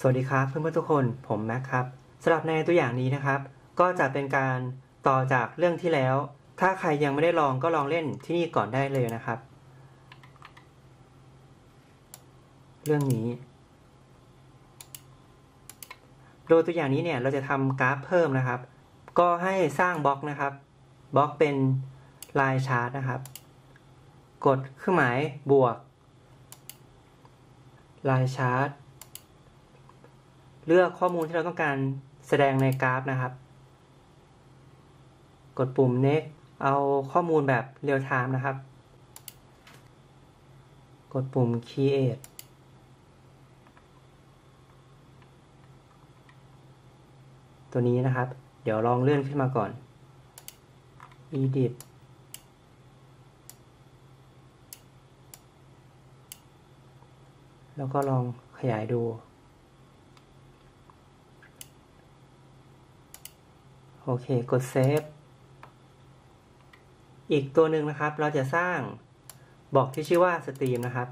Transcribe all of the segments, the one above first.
สวัสดีครับเพื่อนๆทุกคนผมแม็กครับสำหรับในตัวอย่างนี้นะครับก็จะเป็นการต่อจากเรื่องที่แล้วถ้าใครยังไม่ได้ลองก็ลองเล่นที่นี่ก่อนได้เลยนะครับเรื่องนี้โดยตัวอย่างนี้เนี่ยเราจะทำกราฟเพิ่มนะครับก็ให้สร้างบล็อกนะครับบล็อกเป็นลายชาร์ตนะครับกดเครื่องหมายบวกลายชาร์ตเลือกข้อมูลที่เราต้องการแสดงในกราฟนะครับกดปุ่ม next เอาข้อมูลแบบ real time นะครับกดปุ่ม create ตัวนี้นะครับเดี๋ยวลองเลื่อนขึ้นมาก่อน edit แล้วก็ลองขยายดูโอเคกด save อีกตัวหนึ่งนะครับเราจะสร้างบล็อกที่ชื่อว่า stream นะครับ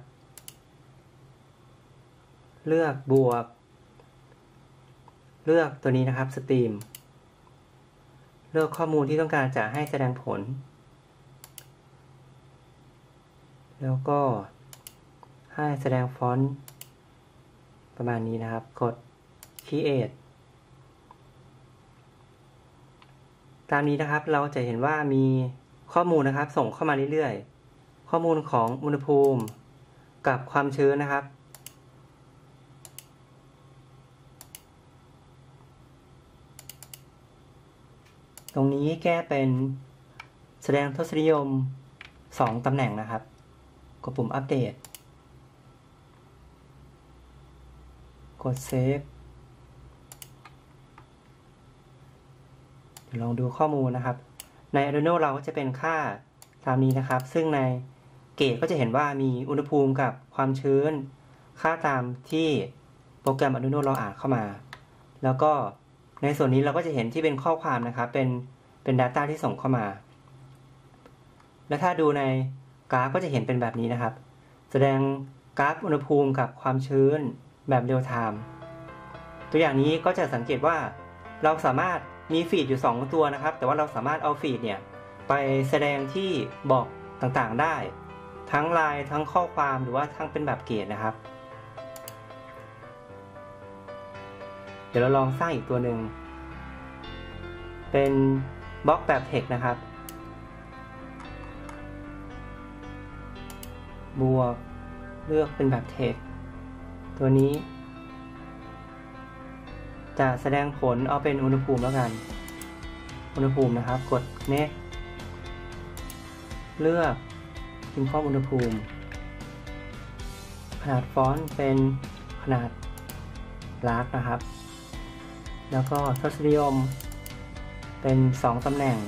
เลือกบวกเลือกตัวนี้นะครับ stream เลือกข้อมูลที่ต้องการจะให้แสดงผลแล้วก็ให้แสดงฟอนต์ประมาณนี้นะครับกด create ตามนี้นะครับเราจะเห็นว่ามีข้อมูลนะครับส่งเข้ามาเรื่อยๆข้อมูลของอุณหภูมิกับความชื้นนะครับตรงนี้แก้เป็นแสดงทศนิยม2ตำแหน่งนะครับกดปุ่มอัปเดตกดเซฟลองดูข้อมูลนะครับใน Arduino เราก็จะเป็นค่าตามนี้นะครับซึ่งในเกจก็จะเห็นว่ามีอุณหภูมิกับความชื้นค่าตามที่โปรแกรม Arduino เราอ่านเข้ามาแล้วก็ในส่วนนี้เราก็จะเห็นที่เป็นข้อความนะครับเป็น Data ที่ส่งเข้ามาและถ้าดูในกราฟก็จะเห็นเป็นแบบนี้นะครับแสดงกราฟอุณหภูมิกับความชื้นแบบเรียลไทม์ตัวอย่างนี้ก็จะสังเกตว่าเราสามารถมีฟีดอยู่2ตัวนะครับแต่ว่าเราสามารถเอาฟีดเนี่ยไปแสดงที่บอกต่างๆได้ทั้งไลน์ทั้งข้อความหรือว่าทั้งเป็นแบบเกจนะครับเดี๋ยวเราลองสร้างอีกตัวหนึ่งเป็นบล็อกแบบ text นะครับบวกเลือกเป็นแบบ text ตัวนี้จะแสดงผลเอาเป็นอุณหภูมิแล้วกันอุณหภูมินะครับกด next เลือกพิมพ์ข้อมูลอุณหภูมิขนาดฟอนต์เป็นขนาด large นะครับแล้วก็ทศนิยมเป็น2ตำแหน่ง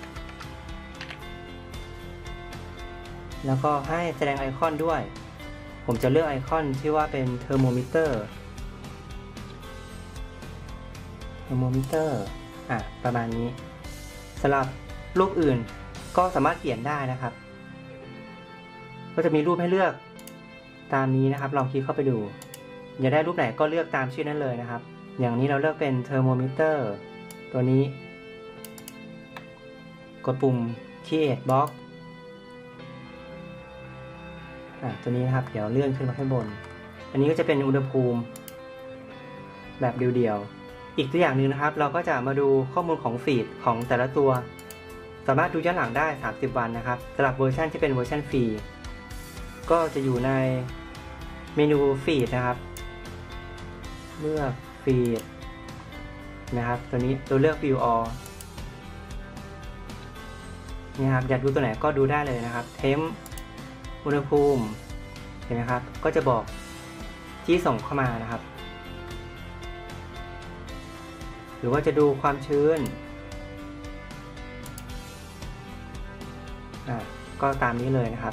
แล้วก็ให้แสดงไอคอนด้วยผมจะเลือกไอคอนที่ว่าเป็นเทอร์โมมิเตอร์ประมาณนี้สำหรับรูปอื่นก็สามารถเปลี่ยนได้นะครับก็จะมีรูปให้เลือกตามนี้นะครับลองคลิกเข้าไปดูอยากได้รูปไหนก็เลือกตามชื่อนั้นเลยนะครับอย่างนี้เราเลือกเป็นเทอร์โมมิเตอร์ตัวนี้กดปุ่ม create box ตัวนี้นะครับเดี๋ยวเลื่อนขึ้นมาข้างบนอันนี้ก็จะเป็นอุณหภูมิแบบเดียวๆอีกตัวอย่างหนึ่งนะครับเราก็จะมาดูข้อมูลของฟีดของแต่ละตัวสามารถดูย้อนหลังได้30วันนะครับสำหรับเวอร์ชันที่เป็นเวอร์ชันฟรีก็จะอยู่ในเมนูฟีดนะครับเลือกฟีดนะครับตัวนี้ตัวเลือก view all นี่ครับอยากดูตัวไหนก็ดูได้เลยนะครับเทมอุณหภูมิเห็นไหมครับก็จะบอกที่ส่งเข้ามานะครับหรือว่าจะดูความชื้นก็ตามนี้เลยนะครับ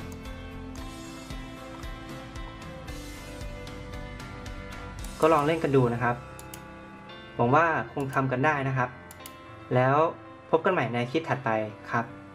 ก็ลองเล่นกันดูนะครับหวังว่าคงทำกันได้นะครับแล้วพบกันใหม่ในคลิปถัดไปครับ